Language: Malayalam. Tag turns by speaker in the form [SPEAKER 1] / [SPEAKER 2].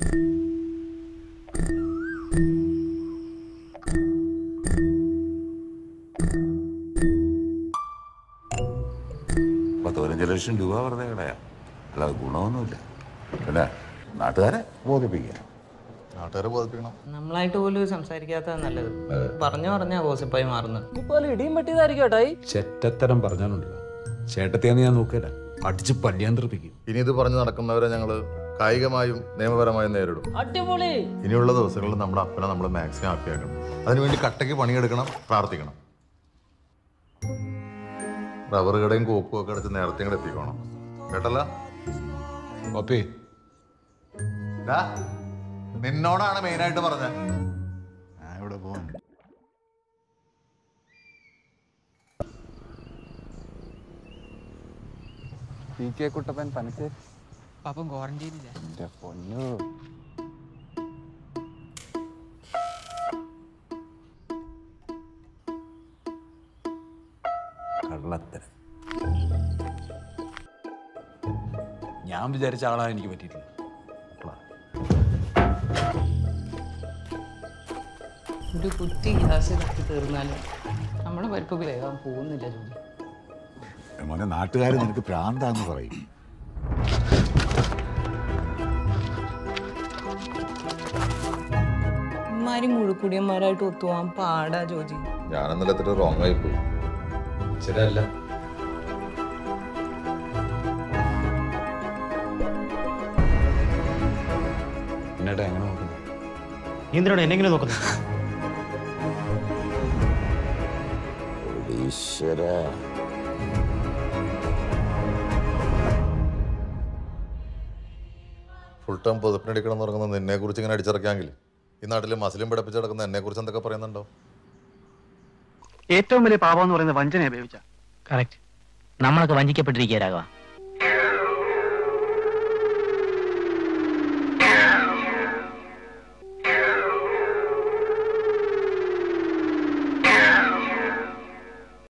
[SPEAKER 1] ലക്ഷം രൂപ വെറുതെ കളയാം, അല്ലാതെ ഗുണമൊന്നുമില്ല. പിന്നെ നാട്ടുകാരെ ബോധിപ്പിക്കുക.
[SPEAKER 2] നാട്ടുകാരെ ബോധിപ്പിക്കണം.
[SPEAKER 3] നമ്മളായിട്ട് പോലും സംസാരിക്കാത്ത നല്ലത്. പറഞ്ഞാ ഗോസിപ്പായി മാറുന്നത്.
[SPEAKER 4] ഇതുപോലെ ഇടിയും പറ്റിയതായിരിക്കും ഏട്ടായി.
[SPEAKER 5] ചെറ്റത്തരം പറഞ്ഞാലുണ്ടല്ലോ, ചേട്ടത്തിയാന്ന് ഞാൻ നോക്കില്ല, അടിച്ച് പല്ലിയാന്ത്രിപ്പിക്കും.
[SPEAKER 2] ഇനി ഇത് പറഞ്ഞു നടക്കുന്നവരെ ഞങ്ങള് കായികമായും നിയമപരമായും നേരിടും.
[SPEAKER 4] അടിപൊളി.
[SPEAKER 2] ഇനിയുള്ള ദിവസങ്ങളിൽ നമ്മുടെ അപ്പനെ നമ്മൾ മാക്സിമം ഹാപ്പിയാക്കണം. അതിനുവേണ്ടി കട്ടയ്ക്ക് പണിയെടുക്കണം, പ്രാർത്ഥിക്കണം. റബ്ബർ കടയും കോപ്പും ഒക്കെ അടച്ച് നേരത്തെ ഇങ്ങോട്ട് എത്തിക്കണം കേട്ടല്ല.
[SPEAKER 5] ഓപ്പേ
[SPEAKER 2] നിന്നോടാണ് മെയിനായിട്ട് പറഞ്ഞത്. ഞാൻ ഇവിടെ പോവാൻ
[SPEAKER 6] കുട്ടപ്പൻ പനക്ക്
[SPEAKER 7] പാപ്പം ക്വാറന്റൈനില്ല.
[SPEAKER 6] എന്റെ പൊന്നു.
[SPEAKER 5] കള്ളത്തരം. ഞാൻ വിചാരിച്ച ആളാ എനിക്ക് പറ്റിയിട്ടില്ല.
[SPEAKER 3] ഒരു കുത്തി ഗ്യാസ് കത്തി തീർന്നാലും നമ്മുടെ പരിപ്പ് വേഗം പോകുന്നില്ല ജോലി.
[SPEAKER 1] മോനെ, നാട്ടുകാർ നിനക്ക് പ്രാന്താന്ന് പറയും.
[SPEAKER 3] ഇമാരി മുഴുക്കുടിയന്മാരായിട്ട് ഒത്തുപോകാൻ പാടാ ജോജി.
[SPEAKER 2] ഞാനെന്നല്ല എത്ര റോങ് ആയി പോയി.
[SPEAKER 5] ശരിയല്ല. എന്നേട്ടാ എങ്ങനെ നോക്കുന്നു?
[SPEAKER 4] എന്തിനാണ് എന്നെങ്കിലും നോക്കുന്നത്?
[SPEAKER 2] ഫുൾ ടൈം പൊതുപ്പിനടിക്കണം എന്ന് പറയുന്നത് നിന്നെ കുറിച്ച് ഇങ്ങനെ അടിച്ചിറക്കിയാങ്കിൽ ഈ നാട്ടിൽ മസിലും പിടപ്പിച്ച് കിടക്കുന്ന എന്നെ കുറിച്ച് എന്തൊക്കെ പറയുന്നുണ്ടോ?
[SPEAKER 7] ഏറ്റവും വലിയ പാപം എന്ന് പറയുന്നത് വഞ്ചന ഉപയോഗിച്ച.
[SPEAKER 4] കറക്റ്റ്. നമ്മളൊക്കെ വഞ്ചിക്കപ്പെട്ടിരിക്കുക രാഘവ.